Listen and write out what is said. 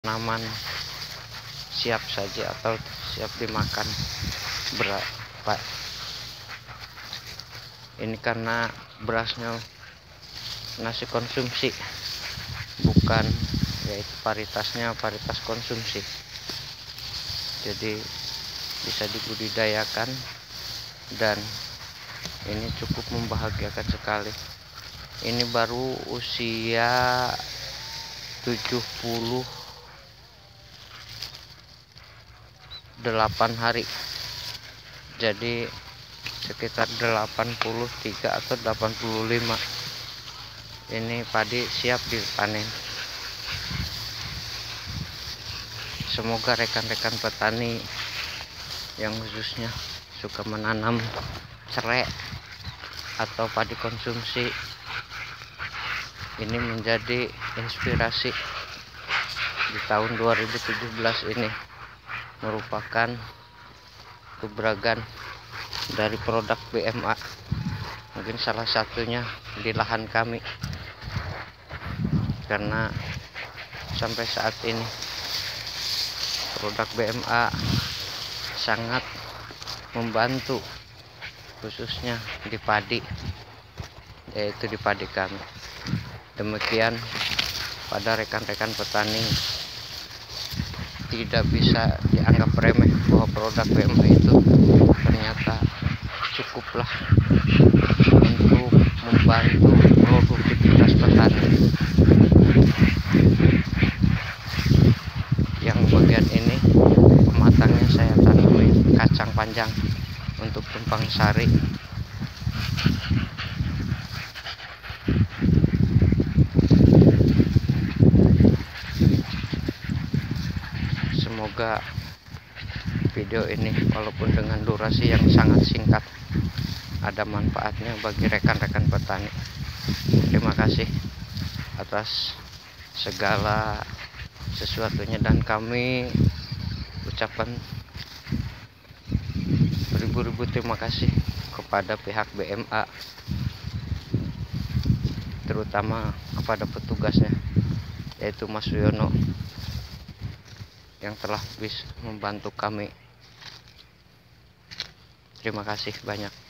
tanaman siap saja atau siap dimakan berapa. Ini karena berasnya nasi konsumsi, bukan yaitu paritasnya paritas konsumsi, jadi bisa dibudidayakan dan ini cukup membahagiakan sekali. Ini baru usia 78 hari, jadi sekitar 83 atau 85. Ini padi siap dipanen. Semoga rekan-rekan petani yang khususnya suka menanam serai atau padi konsumsi ini menjadi inspirasi di tahun 2017 ini, merupakan keberagaman dari produk BMA. Mungkin salah satunya di lahan kami, karena sampai saat ini produk BMA sangat membantu khususnya di padi, yaitu di padi kami. Demikian pada rekan-rekan petani, tidak bisa dianggap remeh bahwa produk BMA itu ternyata cukuplah untuk membantu produktivitas petani. Yang bagian ini pematangnya saya tanami kacang panjang untuk tumpang sari. Semoga video ini walaupun dengan durasi yang sangat singkat ada manfaatnya bagi rekan-rekan petani. Terima kasih atas segala sesuatunya, dan kami ucapkan beribu-ribu terima kasih kepada pihak BMA, terutama kepada petugasnya yaitu Mas Suyono yang telah bisa membantu kami. Terima kasih banyak.